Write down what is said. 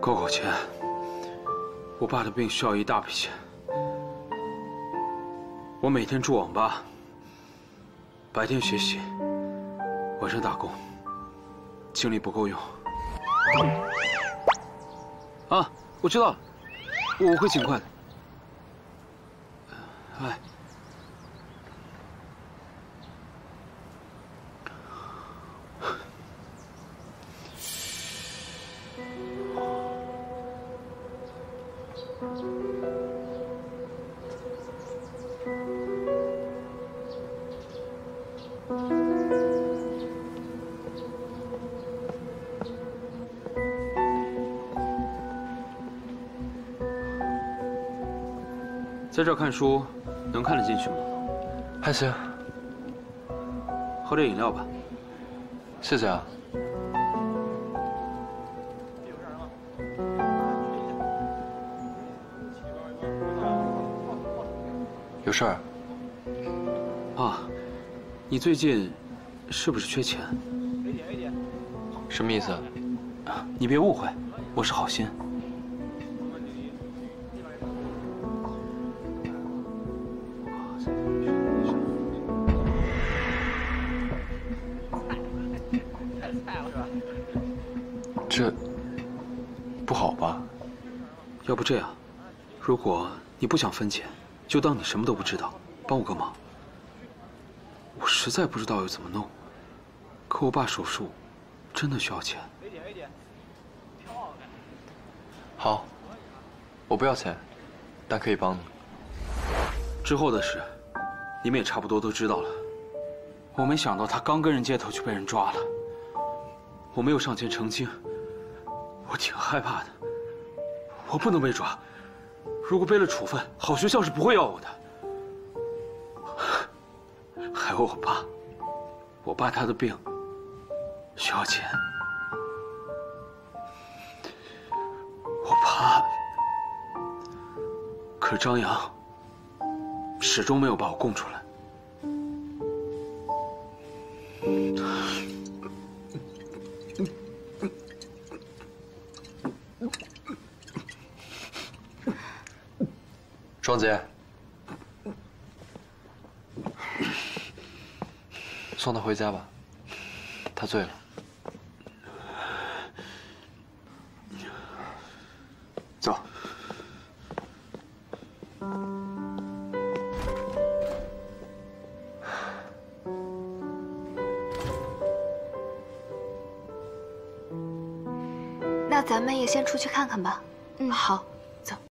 够钱。我爸的病需要一大笔钱。我每天住网吧，白天学习，晚上打工，精力不够用。啊，我知道了，我会尽快的。哎。 在这儿看书，能看得进去吗？ 还行。 喝点饮料吧。 谢谢啊。有事儿？ 啊，你最近是不是缺钱？ 什么意思？ 你别误会，我是好心。 这不好吧？ 要不这样，如果你不想分钱，就当你什么都不知道，帮我个忙。我实在不知道要怎么弄，可我爸手术真的需要钱。 好，我不要钱，但可以帮你。 之后的事，你们也差不多都知道了。我没想到他刚跟人接头就被人抓了，我没有上前澄清。 我挺害怕的，我不能被抓。如果背了处分，好学校是不会要我的。还有我爸他的病需要钱，我怕。可是张扬始终没有把我供出来。 庄姐，送他回家吧，他醉了。走。 那咱们也先出去看看吧。嗯，好。